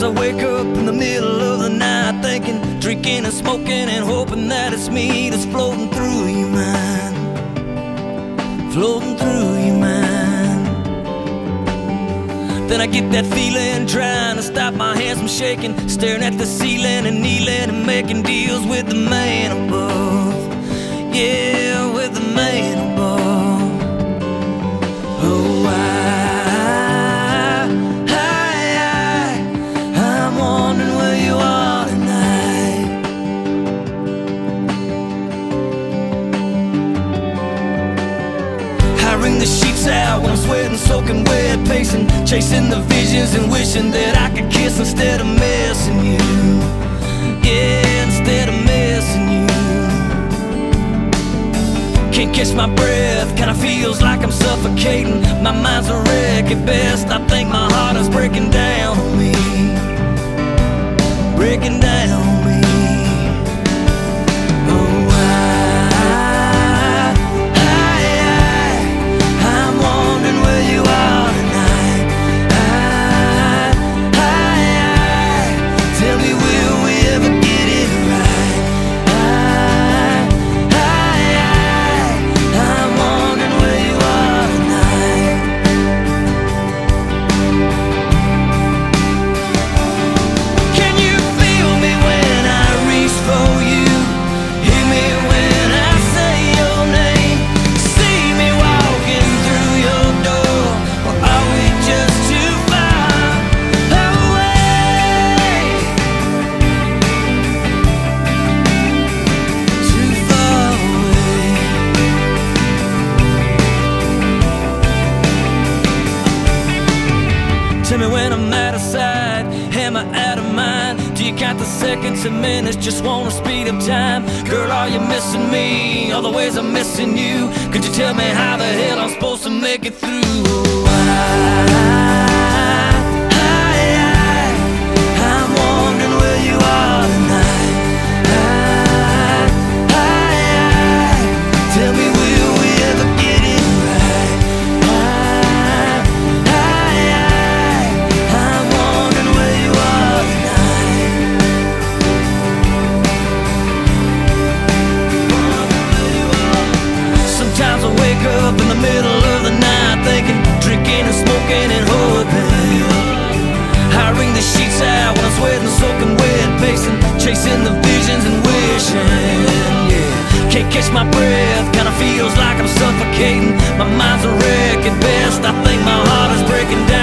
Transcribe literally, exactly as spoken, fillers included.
Sometimes I wake up in the middle of the night thinking, drinking and smoking and hoping that it's me that's floating through your mind, floating through your mind. Then I get that feeling, trying to stop my hands from shaking, staring at the ceiling and kneeling and making deals with the man above. Yeah, with the man above. Oh, I wring the sheets out when I'm sweating, soaking wet, pacing, chasing the visions and wishing that I could kiss instead of missing you. Yeah, instead of missing you. Can't catch my breath, kinda feels like I'm suffocating. My mind's a wreck at best, I think my heart is breaking down on me, breaking down on me. Tell me when I'm out of sight, am I out of mind? Do you count the seconds and minutes, just wanna speed up time? Girl, are you missing me, all the ways I'm missing you? Could you tell me how the hell I'm supposed to make it through? Oh, I up in the middle of the night thinking, drinking and smoking and hoping. I wring the sheets out when I'm sweating, soaking wet, pacing, chasing the visions and wishing. Yeah, can't catch my breath, kinda feels like I'm suffocating. My mind's a wreck at best, I think my heart is breaking down.